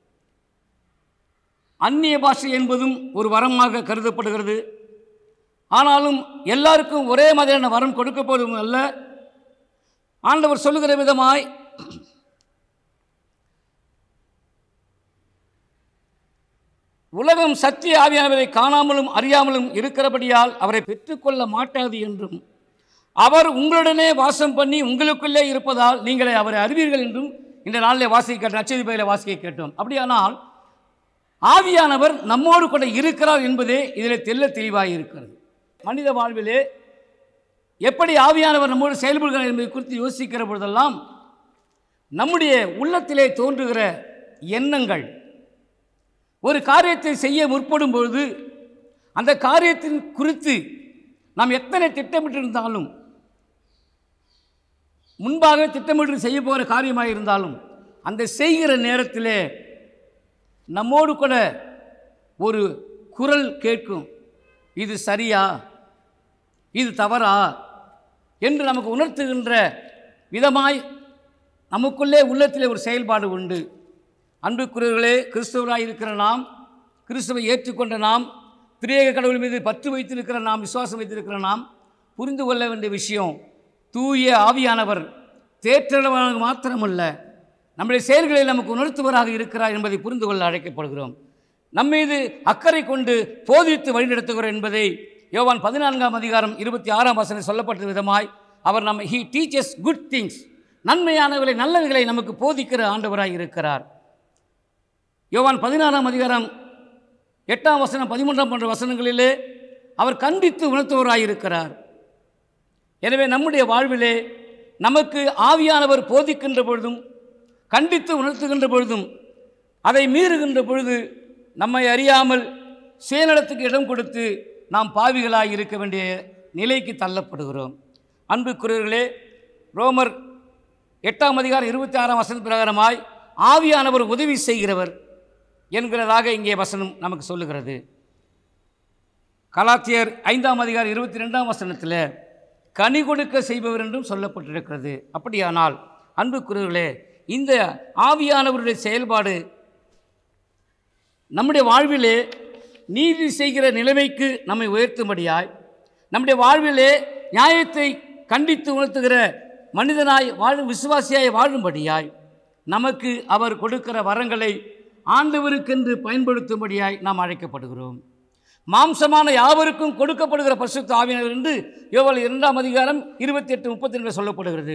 அந்நிய பாஷை என்பதும் ஒரு வரமாக கருதப்படுகிறது. ஆனாலும் எல்லாருக்கும் ஒரே மாதிரியான வரம் கொடுக்கப்படுவதும் அல்ல. ஆண்டவர் சொல்லுகிற விதமாய் உலகம் சத்திய ஆவியானவரை காணாமலும் அறியாமலும் இருக்கிறபடியால் அவரை பெற்றுக்கொள்ள மாட்டாது என்றும், அவர் உங்களுடனே வாசம் பண்ணி உங்களுக்குள்ளே இருப்பதால் நீங்களே அவரை அறிவீர்கள் என்றும் இந்த நாளிலே வாசிக்க நற்செய்தி பையிலே வாசிக்க கேட்டோம். அப்படியானால் ஆவியானவர் நம்மோடு கூட இருக்கிறார் என்பதே இதில் தெளிவாக இருக்கிறது. மனித வாழ்விலே எப்படி ஆவியானவர் நம்மோடு செயல்படுகிறார் என்பதை குறித்து யோசிக்கிற பொழுதெல்லாம் நம்முடைய உள்ளத்திலே தோன்றுகிற எண்ணங்கள், ஒரு காரியத்தை செய்ய முற்படும் பொழுது அந்த காரியத்தின் குறித்து நாம் எத்தனை திட்டமிட்டிருந்தாலும் முன்பாக திட்டமிட்டு செய்ய போகிற காரியமாக இருந்தாலும் அந்த செய்கிற நேரத்திலே நம்மோடு கூட ஒரு குரல் கேட்கும், இது சரியா, இது தவறா என்று நமக்கு உணர்த்துகின்ற விதமாய் நமக்குள்ளே உள்ளத்திலே ஒரு செயல்பாடு உண்டு. அன்புக்குரியவர்களே, கிறிஸ்தவராக இருக்கிற நாம், கிறிஸ்துவை ஏற்றுக்கொண்ட நாம், திரியேக கடவுள் மீது பற்று வைத்திருக்கிற நாம், விசுவாசம் வைத்திருக்கிற நாம் புரிந்து கொள்ள வேண்டிய விஷயம், தூய ஆவியானவர் தேற்றளவாக மாத்திரமல்ல, நம்முடைய செயல்களை நமக்கு உணர்த்துவராக இருக்கிறார் என்பதை புரிந்து கொள்ள அழைக்கப்படுகிறோம். நம்மீது அக்கறை கொண்டு போதித்து வழிநடத்துகிறார் என்பதை யோவான் 14ஆம் அதிகாரம் 26ஆம் வசனம் சொல்லப்பட்ட விதமாய் அவர் ஹீ டீச்சஸ் குட் திங்ஸ், நன்மையானவர்களை நல்லவைகளை நமக்கு போதிக்கிற ஆண்டவராய் இருக்கிறார். யோவான் 16ஆம் அதிகாரம் 8ஆம் வசனம் 13ஆம் போன்ற வசனங்களிலே அவர் கண்டித்து உணர்த்துவராய் இருக்கிறார். எனவே நம்முடைய வாழ்விலே நமக்கு ஆவியானவர் போதிக்கின்ற பொழுதும் கண்டித்து உணர்த்துகின்ற பொழுதும் அதை மீறுகின்ற பொழுது நம்மை அறியாமல் சுயநலத்துக்கு இடம் கொடுத்து நாம் பாவிகளாக இருக்க வேண்டிய நிலைக்கு தள்ளப்படுகிறோம். அன்புக்குரியவர்களே, ரோமர் 8ஆம் அதிகாரம் 26ஆம் வசன பிரகாரமாய் ஆவியானவர் உதவி செய்கிறவர் என்கிறதாக இங்கே வசனம் நமக்கு சொல்லுகிறது. கலாத்தியர் 5ஆம் அதிகாரம் 22ஆம் வசனத்தில் கனி கொடுக்க செய்பவர் என்றும் சொல்லப்பட்டிருக்கிறது. அப்படியானால் அன்புக்குரியவர்களே, இந்த ஆவியானவருடைய செயல்பாடு நம்முடைய வாழ்விலே நீதி செய்கிற நிலைமைக்கு நம்மை உயர்த்தும்படியாய், நம்முடைய வாழ்விலே நியாயத்தை கண்டித்து உணர்த்துகிற மனிதனாய் வாழும் விசுவாசியாய் வாழும்படியாய் நமக்கு அவர் கொடுக்கிற வரங்களை ஆண்டவருக்கென்று பயன்படுத்தும்படியாய் நாம் அழைக்கப்படுகிறோம். மாம்சமான யாவருக்கும் கொடுக்கப்படுகிற பரிசுத்த ஆவியானவர் என்று யோவான் 2ஆம் அதிகாரம் 28-32 சொல்லப்படுகிறது.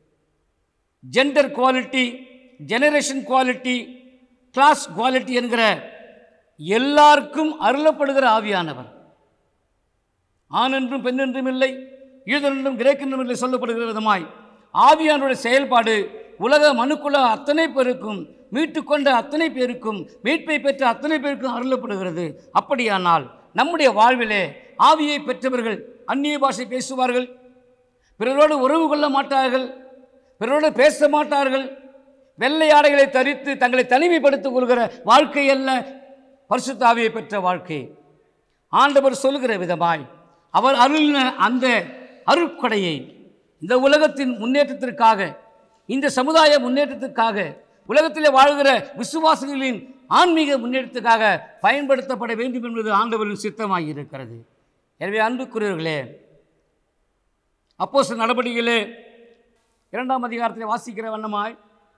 Gender quality, generation quality, class quality என்கிற எல்லாருக்கும் அருளப்படுகிற ஆவியானவர். ஆண் என்றும் பெண் என்றும் இல்லை, யூதன் என்றும் கிரேக் என்றும் இல்லை சொல்லப்படுகிற விதமாய் ஆவியானுடைய செயல்பாடு உலக மனுக்குள்ள அத்தனை பேருக்கும், மீட்டுக்கொண்ட அத்தனை பேருக்கும், மீட்பை பெற்ற அத்தனை பேருக்கும் அருளப்படுகிறது. அப்படியானால் நம்முடைய வாழ்விலே ஆவியை பெற்றவர்கள் அந்நிய பாஷை பேசுவார்கள், பிறரோடு உறவு கொள்ள மாட்டார்கள், பிறரோடு பேச மாட்டார்கள், வெள்ளை ஆடைகளை தரித்து தங்களை தனிமைப்படுத்திக் கொள்கிற வாழ்க்கை அல்ல பரிசுத்த ஆவியை பெற்ற வாழ்க்கை. ஆண்டவர் சொல்லுகிற விதமாய் அவர் அருளின அந்த அருட்கொடையை இந்த உலகத்தின் முன்னேற்றத்திற்காக, இந்த சமுதாய முன்னேற்றத்திற்காக, உலகத்திலே வாழ்கிற விசுவாசிகளின் ஆன்மீக முன்னேற்றத்துக்காக பயன்படுத்தப்பட வேண்டும் என்பது ஆண்டவரின் சித்தமாகி இருக்கிறது. எனவே அன்புக்குரியவர்களே, அப்போஸ்தலர் நடபடிகளிலே 2ஆம் அதிகாரத்தில் வாசிக்கிற வண்ணமாய்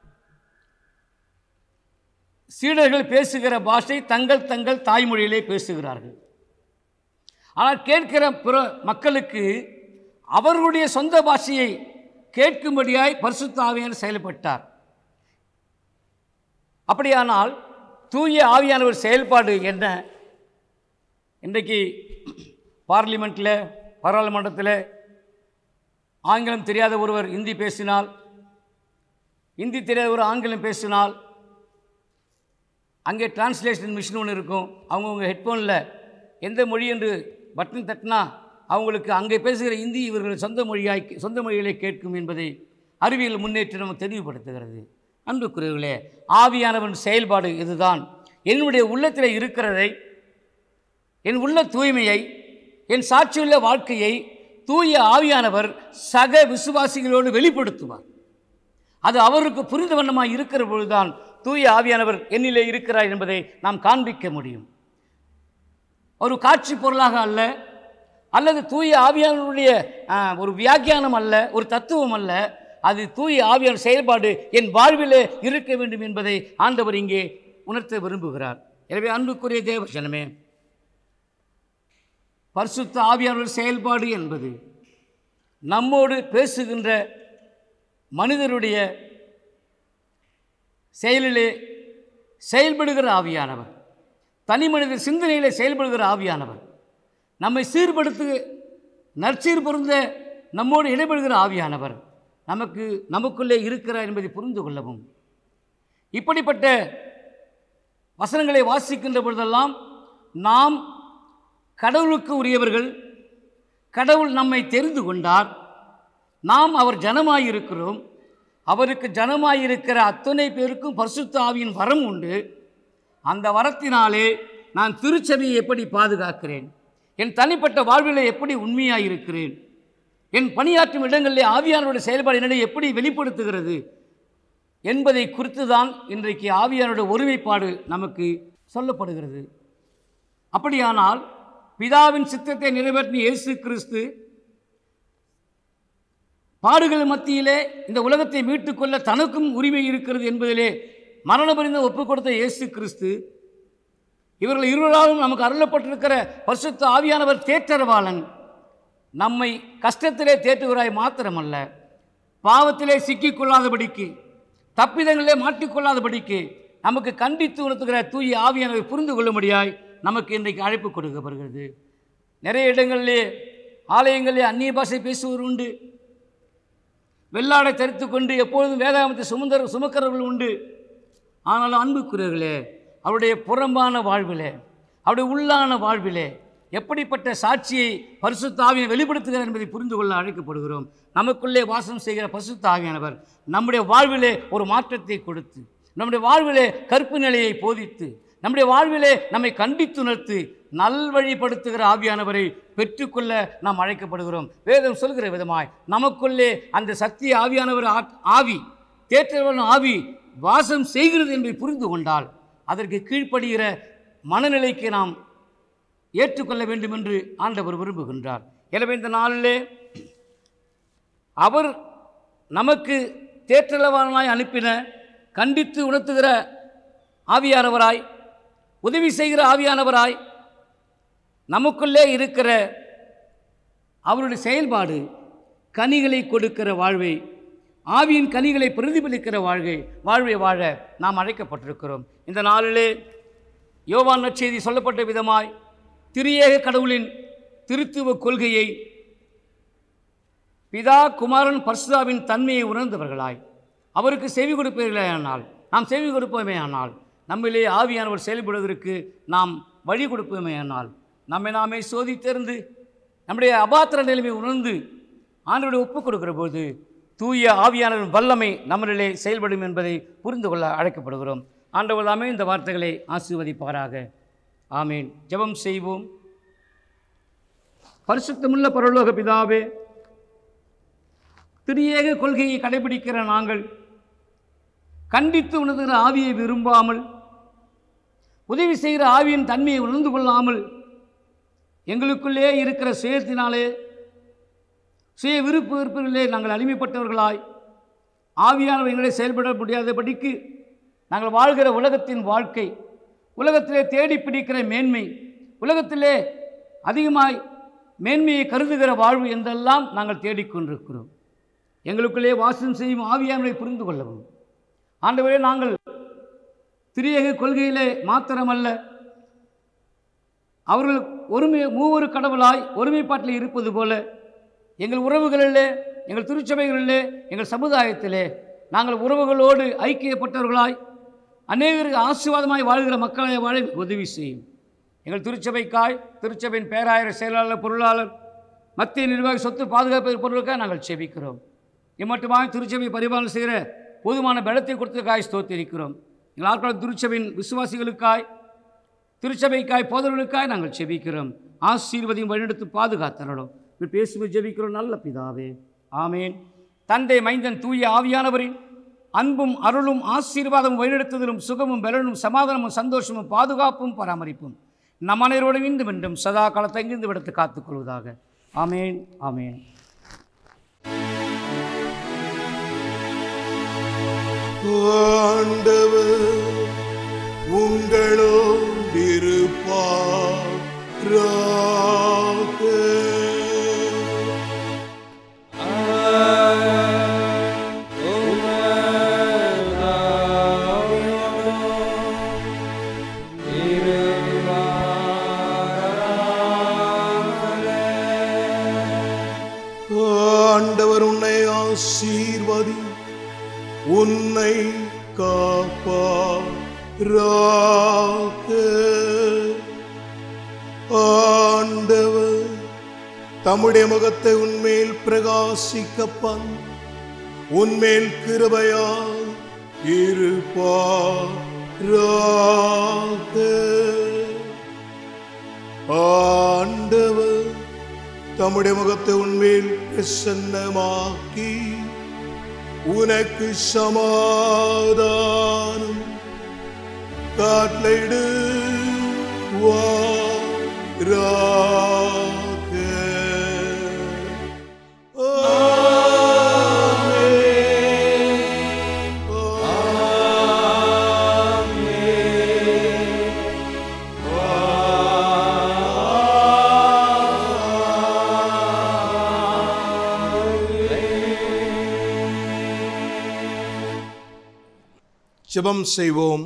சீடர்கள் பேசுகிற பாஷை தங்கள் தங்கள் தாய்மொழியிலே பேசுகிறார்கள். ஆனால் கேட்கிற பிற மக்களுக்கு அவர்களுடைய சொந்த பாஷையை கேட்கும்படியாய் பரிசுத்த ஆவியானவர் செயல்பட்டார். அப்படியானால் தூய ஆவியானவர் செயல்பாடு என்ன? இன்றைக்கு பார்லிமெண்ட்டில், பாராளுமன்றத்தில் ஆங்கிலம் தெரியாத ஒருவர் இந்தி பேசினால், இந்தி தெரியாத ஒரு ஆங்கிலம் பேசினால், அங்கே டிரான்ஸ்லேஷன் மிஷின் ஒன்று இருக்கும். அவங்கவுங்க ஹெட்ஃபோனில் எந்த மொழி என்று பட்டன் தட்டினா அவங்களுக்கு அங்கே பேசுகிற இந்தி இவர்கள் சொந்த மொழிகளை கேட்கும் என்பதை அறிவியல் முன்னேற்றம் நம்ம தெளிவுபடுத்துகிறது. அன்புக்குரியவர்களே, ஆவியானவன் செயல்பாடு இதுதான். என்னுடைய உள்ளத்தில் இருக்கிறதை, என் உள்ள தூய்மையை, என் சாட்சியுள்ள வாழ்க்கையை தூய ஆவியானவர் சக விசுவாசிகளோடு வெளிப்படுத்துவார். அது அவருக்கு புரிந்த வண்ணமாக இருக்கிற பொழுதுதான் தூய ஆவியானவர் என்னிலே இருக்கிறார் என்பதை நாம் காண்பிக்க முடியும். ஒரு காட்சி பொருளாக அல்ல, அல்லது தூய ஆவியானவருடைய ஒரு வியாக்கியானம் அல்ல, ஒரு தத்துவம் அல்ல. அது தூய ஆவியான செயல்பாடு என் வாழ்விலே இருக்க வேண்டும் என்பதை ஆண்டவர் இங்கே உணர்த்த விரும்புகிறார். எனவே அன்புக்குரிய தேவஜனமே, பரிசுத்த ஆவியானவர் செயல்பாடு என்பது நம்மோடு பேசுகின்ற மனிதருடைய செயலிலே செயல்படுகிற ஆவியானவர், தனி மனித சிந்தனையிலே செயல்படுகிற ஆவியானவர், நம்மை சீர்படுத்து நற்சீர் பொருந்த நம்மோடு இடைபடுகிற ஆவியானவர் நமக்குள்ளே இருக்கிறார் என்பதை புரிந்து கொள்ளவும், இப்படிப்பட்ட வசனங்களை வாசிக்கின்ற பொழுதெல்லாம் நாம் கடவுளுக்கு உரியவர்கள், கடவுள் நம்மை தெரிந்து கொண்டார், நாம் அவர் ஜனமாயிருக்கிறோம். அவருக்கு ஜனமாயிருக்கிற அத்தனை பேருக்கும் பரிசுத்த ஆவியின் வரம் உண்டு. அந்த வரத்தினாலே நான் திருச்சபையை எப்படி பாதுகாக்கிறேன், என் தனிப்பட்ட வாழ்வில் எப்படி உண்மையாயிருக்கிறேன், என் பணியாற்றும் இடங்களிலே ஆவியானவருடைய செயல்பாடு என்னை எப்படி வெளிப்படுத்துகிறது என்பதை குறித்து தான் இன்றைக்கு ஆவியானவருடைய ஒருமைப்பாடு நமக்கு சொல்லப்படுகிறது. அப்படியானால் பிதாவின் சித்தத்தை நிறைவேற்றிய இயேசு கிறிஸ்து பாடுகள் மத்தியிலே இந்த உலகத்தை மீட்டுக்கொள்ள தனக்கும் உரிமை இருக்கிறது என்பதிலே மரணபரிந்து ஒப்புக் கொடுத்த இயேசு கிறிஸ்து இவர்கள் இருவராலும் நமக்கு அருளப்பட்டிருக்கிற பரிசுத்த ஆவியானவர் தேற்றரவாளன். நம்மை கஷ்டத்திலே தேற்றுகிறாய் மாத்திரமல்ல, பாவத்திலே சிக்கிக்கொள்ளாதபடிக்கு, தப்பிதங்களிலே மாட்டிக்கொள்ளாதபடிக்கு நமக்கு கண்டித்து உணர்த்துகிற தூய ஆவியானவர் புரிந்து கொள்ளும்படியாய் நமக்கு இன்றைக்கு அழைப்பு கொடுக்கப்படுகிறது. நிறைய இடங்களிலே ஆலயங்களிலே அந்நிய பாஷை பேசுவோர் உண்டு, வெள்ளாடை தரித்து கொண்டு எப்பொழுதும் வேதாகமத்தை சுமக்கிறவர்கள் உண்டு. ஆனாலும் அன்புக்குரியவர்களே, அவருடைய புறம்பான வாழ்விலே, அவருடைய உள்ளான வாழ்விலே எப்படிப்பட்ட சாட்சியை பரிசுத்த ஆவியை வெளிப்படுத்துகிறார் என்பதை புரிந்து கொள்ள அழைக்கப்படுகிறோம். நமக்குள்ளே வாசம் செய்கிற பரிசுத்த ஆவியானவர் நம்முடைய வாழ்விலே ஒரு மாற்றத்தை கொடுத்து, நம்முடைய வாழ்விலே கற்பு நிலையை போதித்து, நம்முடைய வாழ்விலே நம்மை கண்டித்துணர்த்து நல்வழிப்படுத்துகிற ஆவியானவரை பெற்றுக்கொள்ள நாம் அழைக்கப்படுகிறோம். வேதம் சொல்கிற விதமாய் நமக்குள்ளே அந்த சக்தி ஆவியானவர் ஆவி தேற்றவன் ஆவி வாசம் செய்கிறது என்பதை புரிந்து கொண்டால் அதற்கு கீழ்ப்படுகிற மனநிலைக்கு நாம் ஏற்றுக்கொள்ள வேண்டும் என்று ஆண்டவர் விரும்புகின்றார். எனவே இந்த நாளிலே அவர் நமக்கு தேற்றளவானாய் அனுப்பின கண்டித்து உணர்த்துகிற ஆவியானவராய், உதவி செய்கிற ஆவியானவராய் நமக்குள்ளே இருக்கிற அவருடைய செயல்பாடு கனிகளை கொடுக்கிற வாழ்வை, ஆவியின் கனிகளை பிரதிபலிக்கிற வாழ்வை வாழ நாம் அழைக்கப்பட்டிருக்கிறோம். இந்த நாளிலே யோவான் நற்செய்தி சொல்லப்பட்ட விதமாய் திரியேக கடவுளின் திருத்துவ கொள்கையை, பிதா குமாரன் பரிசுத்தாவின் தன்மையை உணர்ந்தவர்களாய் அவருக்கு செவி கொடுப்பீர்களேயானால், நாம் செவி கொடுப்போமேயானால், நம்மிலே ஆவியானவர் செயல்படுவதற்கு நாம் வழி கொடுப்போமேயானால், நம்மை நாமே சோதித்தறிந்து நம்முடைய அபாத்திர நிலைமை உணர்ந்து ஆண்டவரை ஒப்புக் கொடுக்கிற போது தூய ஆவியானவரின் வல்லமை நம்மளிலே செயல்படும் என்பதை புரிந்து கொள்ள அழைக்கப்படுகிறோம். ஆண்டவர் தாமே இந்த வார்த்தைகளை ஆசீர்வதிப்பாராக. ஆமீன். ஜெபம் செய்வோம். பரிசுத்தமுள்ள பரலோக பிதாவே, திரியேக கொள்கையை கடைபிடிக்கிற நாங்கள் கண்டித்து உணர்கிற ஆவியை விரும்பாமல், உதவி செய்கிற ஆவியின் தன்மையை உணர்ந்து கொள்ளாமல், எங்களுக்குள்ளே இருக்கிற சுயத்தினாலே, சுய விருப்பங்களிலே நாங்கள் அடிமைப்பட்டவர்களாய் ஆவியானவர் எங்களை செயல்பட முடியாதபடிக்கு நாங்கள் வாழ்கிற உலகத்தின் வாழ்க்கை, உலகத்திலே தேடி பிடிக்கிற மேன்மை, உலகத்திலே அதிகமாய் மேன்மையை கருதுகிற வாழ்வு என்றெல்லாம் நாங்கள் தேடிக்கொண்டிருக்கிறோம். எங்களுக்குள்ளே வாசம் செய்யும் ஆவியானவரை புரிந்து கொள்ளவும் ஆண்டவரே, நாங்கள் திரியேக கொள்கையிலே மாத்திரமல்ல, அவர்கள் மூவொரு கடவுளாய் ஒருமைப்பாட்டில் இருப்பது போல எங்கள் உறவுகளிலே, எங்கள் திருச்சபைகளிலே, எங்கள் சமுதாயத்திலே நாங்கள் உறவுகளோடு ஐக்கியப்பட்டவர்களாய் அநேகருக்கு ஆசீர்வாதமாய் வாழ்கிற மக்களை வாழ உதவி செய்யும். எங்கள் திருச்சபைக்காய், திருச்சபையின் பேராயர், செயலாளர், பொருளாளர், மத்திய நிர்வாகி, சொத்து பாதுகாப்பு பொருளுக்காக நாங்கள் செபிக்கிறோம். இம்மட்டுமாய் திருச்சபை பரிபாலனை செய்கிற போதுமான பலத்தை கொடுத்ததுக்காய் ஸ்தோத்திரிக்கிறோம். எங்கள் ஆட்கள் திருச்சபையின் விசுவாசிகளுக்காய், திருச்சபைக்காய், போதவர்களுக்காய் நாங்கள் செபிக்கிறோம். ஆசீர்வதியும் வழிநடத்து பாதுகாத்தரணும் பேசுவது ஜெபிக்கிறோம் நல்ல பிதாவே. ஆமேன். தந்தை, மைந்தன், தூய ஆவியானவரின் அன்பும் அருளும் ஆசீர்வாதமும் வழிநடத்துதலும் சுகமும் பலனும் சமாதானமும் சந்தோஷமும் பாதுகாப்பும் பராமரிப்பும் நம் அனைவரோடு இன்று வென்றும் சதா காலத்தை இங்கிருந்து விடுத்து காத்துக்கொள்வதாக. ஆமேன். ஆமேன். ஆண்டவர் உங்களோடு இருப்பாராக. ஆண்டவர் உன்னை ஆசீர்வதி, உன்னை காப்பாராக. ஆண்டவர் தம்முடைய முகத்தை உன்மேல் பிரகாசிக்கப்பன் உன்மேல் கிருபையால் இருப்பாராக. ஆண்டவர் தம்முடைய முகத்தை உன்மேல் பிரசன்னமாக்கி உனக்கு சமாதானம் கட்டளையிடுவாராக. ஜெபம் செய்வோம்.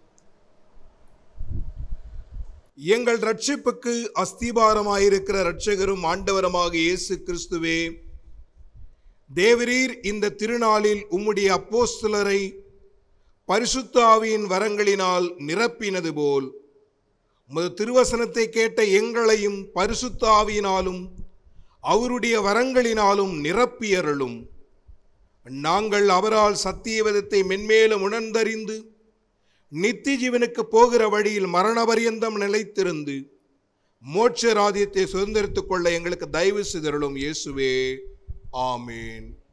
எங்கள் ரட்சிப்புக்கு அஸ்திபாரமாயிருக்கிற இரட்சகரும் ஆண்டவருமாக இயேசு கிறிஸ்துவே, தேவரீர் இந்த திருநாளில் உம்முடைய அப்போஸ்தலரை பரிசுத்த ஆவியின் வரங்களினால் நிரப்பினது போல் உமது திருவசனத்தை கேட்ட எங்களையும் பரிசுத்த ஆவியினாலும் அவருடைய வரங்களினாலும் நிரப்பியருளும். நாங்கள் அவரால் சத்தியவேதத்தை மென்மேலும் உணர்ந்தறிந்து நித்திய ஜீவனுக்கு போகிற வழியில் மரணபரியந்தம் நிலைத்திருந்து மோட்ச ராஜ்யத்தை சுதந்திரித்துக் கொள்ள எங்களுக்கு தயவு செய்தருளும் இயேசுவே. ஆமேன்.